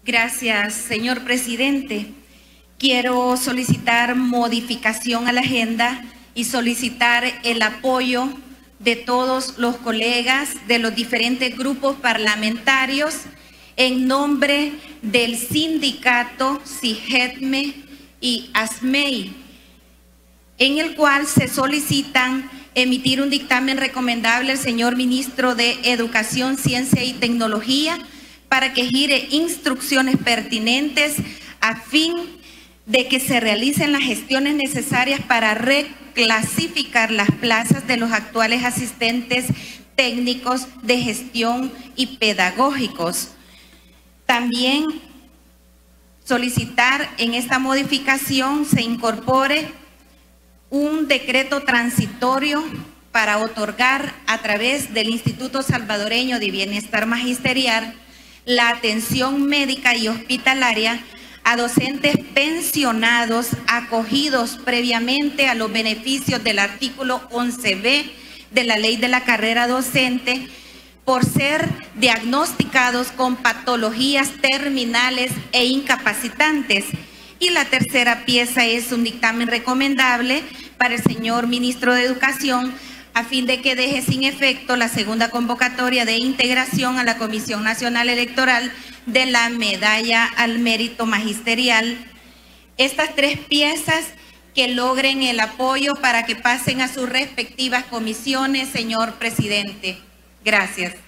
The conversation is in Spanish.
Gracias, señor presidente. Quiero solicitar modificación a la agenda y solicitar el apoyo de todos los colegas de los diferentes grupos parlamentarios en nombre del sindicato SIGEDME y ASMEI, en el cual se solicitan emitir un dictamen recomendable al señor ministro de Educación, Ciencia y Tecnología para que gire instrucciones pertinentes a fin de que se realicen las gestiones necesarias para reclasificar las plazas de los actuales asistentes técnicos de gestión y pedagógicos. También solicitar en esta modificación se incorpore un decreto transitorio para otorgar a través del Instituto Salvadoreño de Bienestar Magisterial la atención médica y hospitalaria a docentes pensionados acogidos previamente a los beneficios del artículo 11B de la Ley de la Carrera Docente por ser diagnosticados con patologías terminales e incapacitantes. Y la tercera pieza es un dictamen recomendable para el señor ministro de Educación a fin de que deje sin efecto la segunda convocatoria de integración a la Comisión Nacional Electoral de la Medalla al Mérito Magisterial. Estas tres piezas que logren el apoyo para que pasen a sus respectivas comisiones, señor presidente. Gracias.